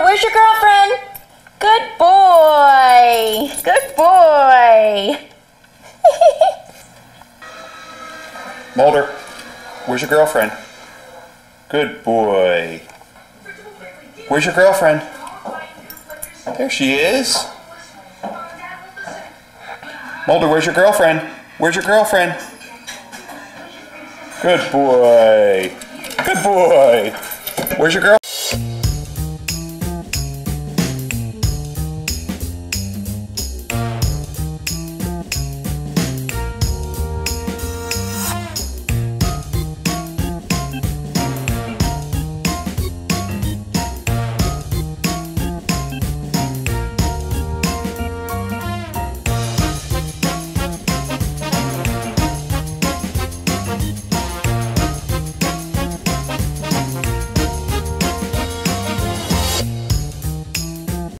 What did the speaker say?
where's your girlfriend? Good boy. Good boy. Mulder, where's your girlfriend? Good boy. Where's your girlfriend? There she is. Mulder, where's your girlfriend? Where's your girlfriend? Good boy. Good boy. Where's your girlfriend?